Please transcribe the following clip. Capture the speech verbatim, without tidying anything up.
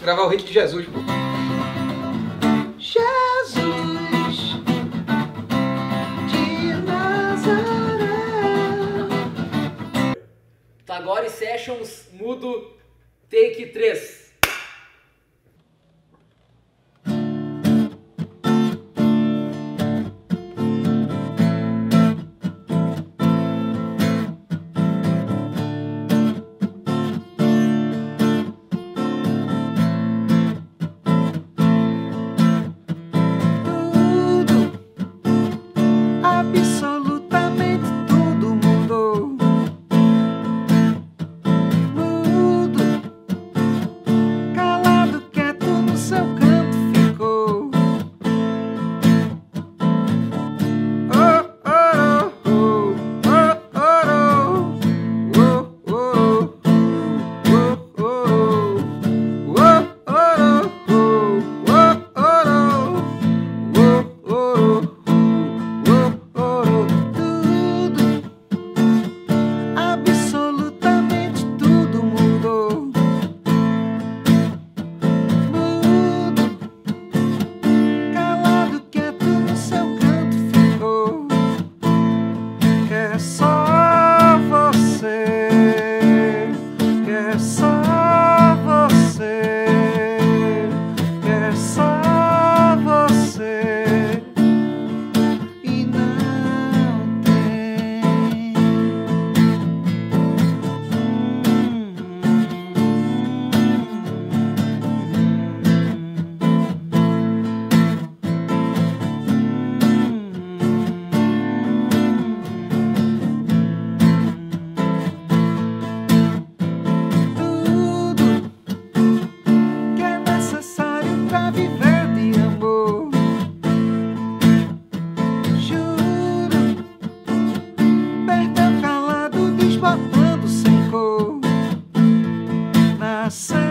Gravar o hit de Jesus, pô. Jesus de Nazaré. Tá, agora em sessions, mudo, take três. Absolutamente tudo mudou. Mudo, calado, quieto no seu canto ficou. Oh, oh, oh, oh, oh, oh, oh, oh, oh, oh, absolutamente tudo mudou. Mudo, calado, quieto no seu canto ficou. Quer só você, quer só você, quer só você. E não tem. Tudo que é necessário pra viver de amor. Juro, perdeu calado, desbotando sem cor. Nasceu